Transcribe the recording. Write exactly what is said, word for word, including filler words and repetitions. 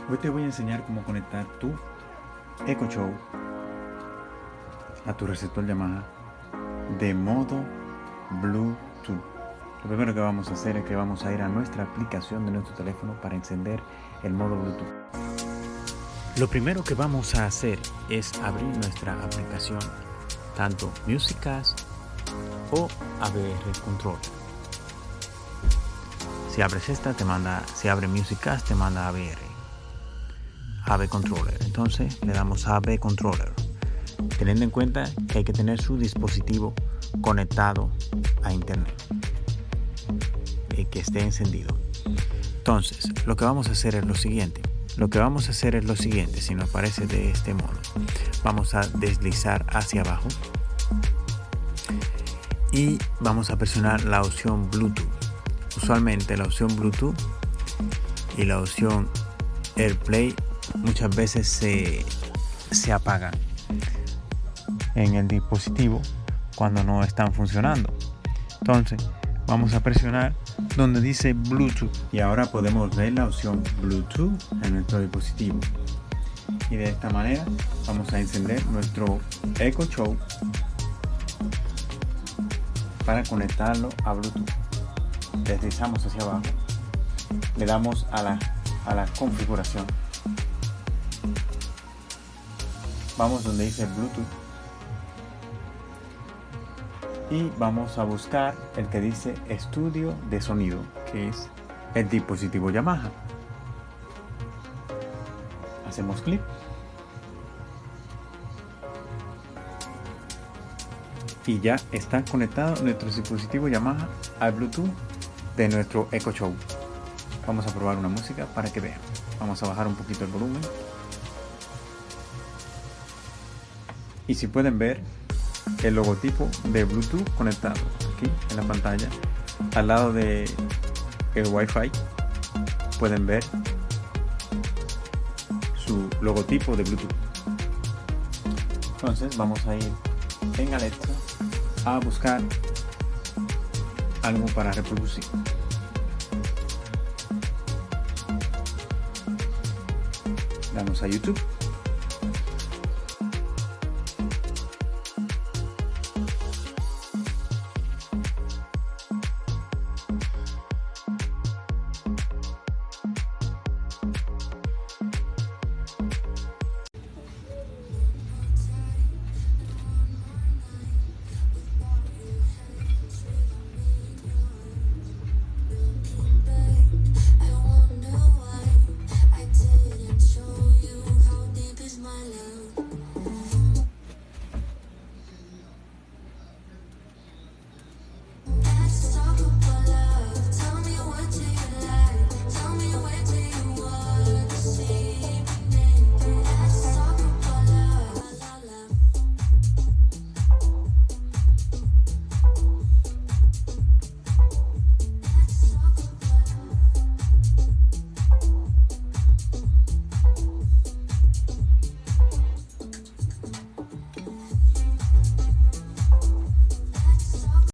Hoy te voy a enseñar cómo conectar tu Echo Show a tu receptor Yamaha de modo Bluetooth. Lo primero que vamos a hacer es que vamos a ir a nuestra aplicación de nuestro teléfono para encender el modo Bluetooth. Lo primero que vamos a hacer es abrir nuestra aplicación, tanto Musicast o A V R Controller. Si abres esta, te manda, si abre Musicast, te manda A V R. A V Controller. Entonces le damos A V Controller, teniendo en cuenta que hay que tener su dispositivo conectado a internet y que esté encendido. Entonces lo que vamos a hacer es lo siguiente. Lo que vamos a hacer es lo siguiente. Si nos aparece de este modo, vamos a deslizar hacia abajo y vamos a presionar la opción Bluetooth. Usualmente la opción Bluetooth y la opción AirPlay muchas veces se, se apagan en el dispositivo cuando no están funcionando. Entonces vamos a presionar donde dice Bluetooth y ahora podemos ver la opción Bluetooth en nuestro dispositivo, y de esta manera vamos a encender nuestro Echo Show para conectarlo a Bluetooth. Deslizamos hacia abajo, le damos a la, a la configuración, vamos donde dice Bluetooth y vamos a buscar el que dice estudio de sonido, que es el dispositivo Yamaha. Hacemos clic y ya está conectado nuestro dispositivo Yamaha al Bluetooth de nuestro Echo Show. Vamos a probar una música para que vean. Vamos a bajar un poquito el volumen. Y si pueden ver el logotipo de Bluetooth conectado aquí en la pantalla, al lado de el Wi-Fi, pueden ver su logotipo de Bluetooth. Entonces vamos a ir en Alexa a buscar algo para reproducir. Damos a YouTube.